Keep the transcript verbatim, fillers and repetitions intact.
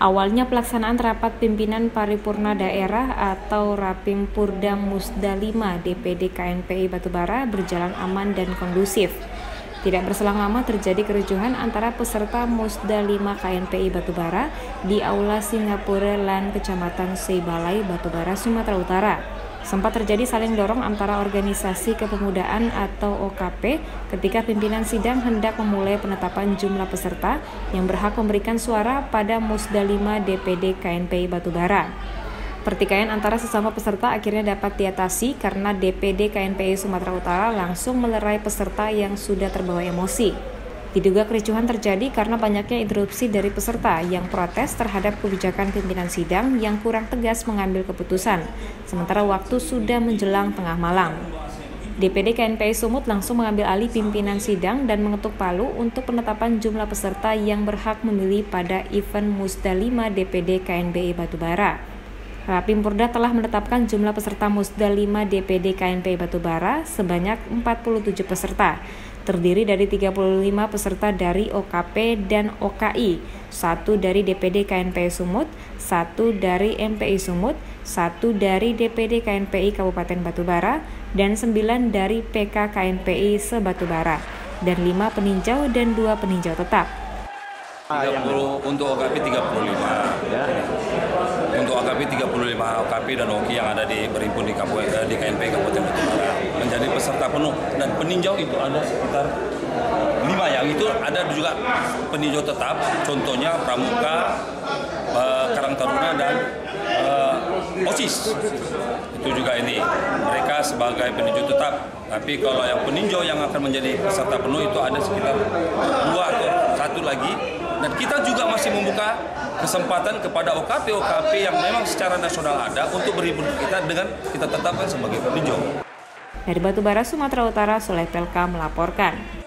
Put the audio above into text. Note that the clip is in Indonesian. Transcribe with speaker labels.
Speaker 1: Awalnya pelaksanaan rapat pimpinan paripurna daerah atau Rapim Purda Musda lima D P D K N P I Batubara berjalan aman dan kondusif. Tidak berselang lama terjadi kericuhan antara peserta Musda lima K N P I Batubara di Aula Singapura Lan Kecamatan Seibalai, Batubara, Sumatera Utara. Sempat terjadi saling dorong antara organisasi kepemudaan atau O K P ketika pimpinan sidang hendak memulai penetapan jumlah peserta yang berhak memberikan suara pada Musda lima D P D K N P I Batubara. Pertikaian antara sesama peserta akhirnya dapat diatasi karena D P D K N P I Sumatera Utara langsung melerai peserta yang sudah terbawa emosi. Diduga kericuhan terjadi karena banyaknya interupsi dari peserta yang protes terhadap kebijakan pimpinan sidang yang kurang tegas mengambil keputusan, sementara waktu sudah menjelang tengah malam. D P D K N P I Sumut langsung mengambil alih pimpinan sidang dan mengetuk palu untuk penetapan jumlah peserta yang berhak memilih pada event Musda lima D P D K N P I Batubara. Rapim Purda telah menetapkan jumlah peserta Musda lima D P D K N P I Batubara sebanyak empat puluh tujuh peserta, terdiri dari tiga puluh lima peserta dari O K P dan O K I, satu dari D P D K N P I Sumut, satu dari M P I Sumut, satu dari D P D K N P I Kabupaten Batubara, dan sembilan dari P K K N P I Sebatubara, dan lima peninjau dan dua peninjau tetap.
Speaker 2: tiga puluh untuk O K P tiga puluh lima. Ya. Untuk O K P tiga puluh lima O K P dan O K I yang ada di berhimpun di, di K N P I Kabupaten Batubara menjadi peserta penuh, dan peninjau itu ada sekitar lima, yang itu ada juga peninjau tetap, contohnya Pramuka, eh, Karang Taruna, dan eh, OSIS. Itu juga ini mereka sebagai peninjau tetap. Tapi kalau yang peninjau yang akan menjadi peserta penuh itu ada sekitar dua atau satu lagi. Dan kita juga masih membuka kesempatan kepada O K P O K P yang memang secara nasional ada untuk berhimpun kita dengan kita tetapkan sebagai peninjau.
Speaker 1: Dari Batubara, Sumatera Utara, Soleh Pelka melaporkan.